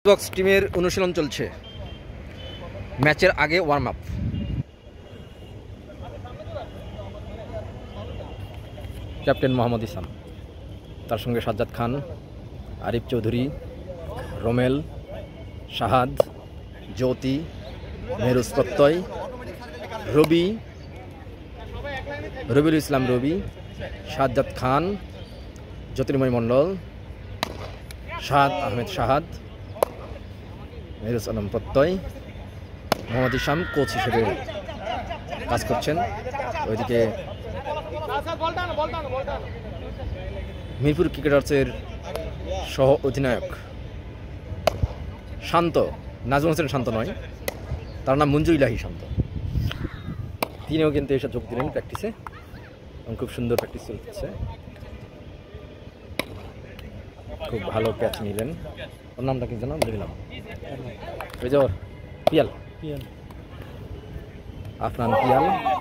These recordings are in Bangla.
বক্স টিমের অনুশীলন চলছে, ম্যাচের আগে warm up. Captain Mohammad Islam, তার সঙ্গে সাজ্জাদ খান, আরিফ চৌধুরী, রোমেল, শাহাদ, জ্যোতি, মেহরুজ প্রত্যয়, রবি, রবিউল ইসলাম রবি, সাজ্জাদ খান, জ্যোতির্ময় মণ্ডল, শাহাদ আহমেদ শাহাদ, মেহরুজ আলম প্রত্যয়, মোহাম্মদ ইসলাম কোচ হিসেবে কাজ করছেন। ওইদিকে মিরপুর ক্রিকেটার্সের সহ অধিনায়ক শান্ত, নাজমুল হোসেন শান্ত নয়, তার নাম মঞ্জুর ইলাহি শান্ত, তিনিও কিন্তু এসে যোগ দিলেন প্র্যাকটিসে এবং খুব সুন্দর প্র্যাকটিস চলছে। খুব ভালো ক্যাচ নিলেন। ওর নামটা কি জানো? বুঝলাম পিয়াল, আফরান পিয়াল।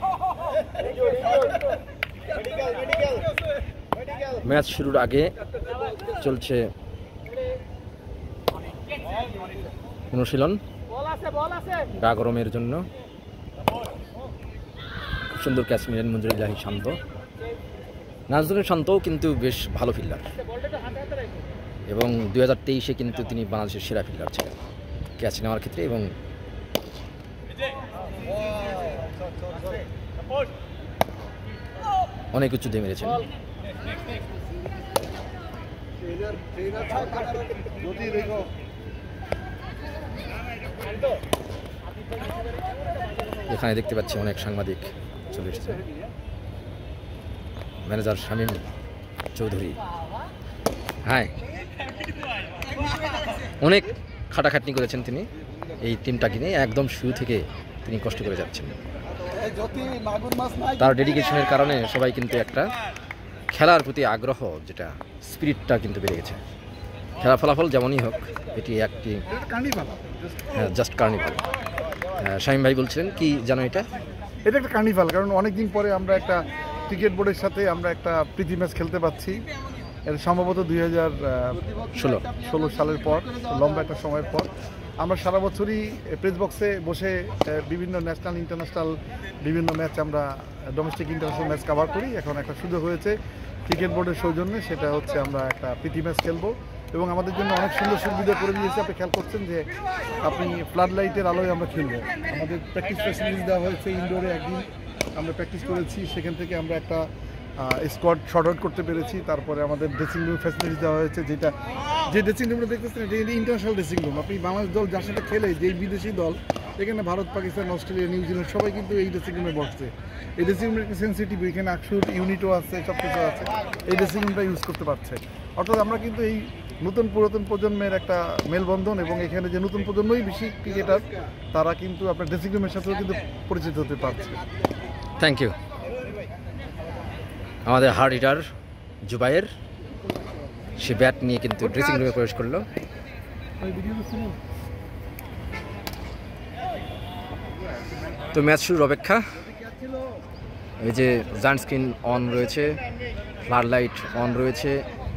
ম্যাচ শুরুর আগে চলছে অনুশীলন গা গরমের জন্য। খুব সুন্দর ক্যাচ নিলেন মঞ্জুর ইলাহি শান্ত। নাজমুল শান্তও কিন্তু বেশ ভালো ফিল্ডার এবং 2023-এ কিন্তু তিনি বাংলাদেশের সেরা ফিল্ডার ছিলেন ক্যাচ নেওয়ার ক্ষেত্রে এবং অনেক উচ্চতায় মেরেছেন। এখানে দেখতে পাচ্ছি অনেক সাংবাদিক চলে এসেছে। ম্যানেজার শামীম চৌধুরী, হ্যাঁ, অনেক খাটাখাটনি করেছেন তিনি এই টিমটাকে নিয়ে। একদম শুরু থেকে তিনি কষ্ট করে যাচ্ছেন। তার ডেডিকেশনের কারণে সবাই কিন্তু একটা খেলার প্রতি আগ্রহ, যেটা স্পিরিটটা কিন্তু বেড়ে গেছে। খেলা ফলাফল যেমনই হোক, এটি একটি জাস্ট কার্নিভাল। শামীম ভাই বলছিলেন কি জানো, এটা একটা কার্নিভাল, কারণ অনেকদিন পরে আমরা একটা ক্রিকেট বোর্ডের সাথে আমরা একটা প্রীতি ম্যাচ খেলতে পাচ্ছি। এটা সম্ভবত 2016 সালের পর, লম্বা একটা সময়ের পর। আমরা সারা বছরই প্রেস বক্সে বসে বিভিন্ন ন্যাশনাল ইন্টারন্যাশনাল বিভিন্ন ম্যাচ, আমরা ডোমেস্টিক ইন্টারন্যাশনাল ম্যাচ কভার করি। এখন একটা সুযোগ হয়েছে ক্রিকেট বোর্ডের সৌজন্যে, সেটা হচ্ছে আমরা একটা প্রীতি ম্যাচ খেলবো এবং আমাদের জন্য অনেক সুন্দর সুবিধা করে দিয়েছে। আপনি খেয়াল করছেন যে আপনি ফ্লাড লাইটের আলোয় আমরা খেলবো। আমাদের প্র্যাকটিস ফ্যাসিলিটিস দেওয়া হয়েছে। ইনডোরে একদিন আমরা প্র্যাকটিস করেছি, সেখান থেকে আমরা একটা স্কোয়াড শর্ট আউট করতে পেরেছি। তারপরে আমাদের ড্রেসিং রুম ফ্যাসিলিটিস দেওয়া হয়েছে, যে ড্রেসিং রুমটা দেখতেছেন এটা ইন্টারন্যাশনাল ড্রেসিং রুম। আপনি বাংলাদেশ দল যার সাথে খেলে, যেই বিদেশি দল, এখানে ভারত, পাকিস্তান, অস্ট্রেলিয়া, নিউজিল্যান্ড সবাই কিন্তু এই ড্রেসিং রুমে বসছে। এই ড্রেসিং রুমের একটা সেন্সিটিভ, এখানে আকসুর ইউনিটও আছে, সব কিছু আছে, এই ড্রেসিং রুমটা ইউজ করতে পারছে। অর্থাৎ আমরা কিন্তু এই নতুন পুরাতন প্রজন্মের একটা মেলবন্ধন, এবং এখানে যে নতুন প্রজন্মই বেশি ক্রিকেটার, তারা কিন্তু আপনার ড্রেসিং রুমের সাথেও কিন্তু পরিচিত হতে পারছে। Thank you. আমাদের হার্ড হিটার জুবাইর, সে ব্যাট নিয়ে কিন্তু ড্রেসিং রুমে প্রবেশ করলো। তো ম্যাচ শুরুর অপেক্ষা। এই যে জায়ান্ট স্ক্রিন অন রয়েছে, ফ্লাড লাইট অন রয়েছে।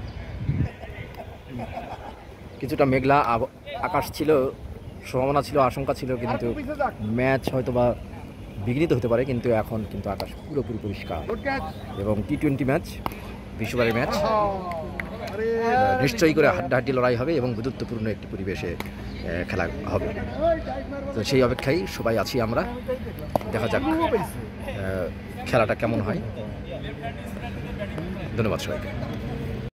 কিছুটা মেঘলা আকাশ ছিল, সম্ভাবনা ছিল, আশঙ্কা ছিল, কিন্তু ম্যাচ হয়তো বা বিঘ্নিত হতে পারে, কিন্তু এখন কিন্তু আকাশ পুরোপুরি পরিষ্কার এবং টি20 ম্যাচ, বিশ্ববারের ম্যাচ, নিশ্চয়ই করে হাড্ডাহাড্ডি লড়াই হবে এবং বন্ধুত্বপূর্ণ একটি পরিবেশে খেলা হবে। তো সেই অপেক্ষায় সবাই আছি আমরা। দেখা যাক খেলাটা কেমন হয়। ধন্যবাদ সবাইকে।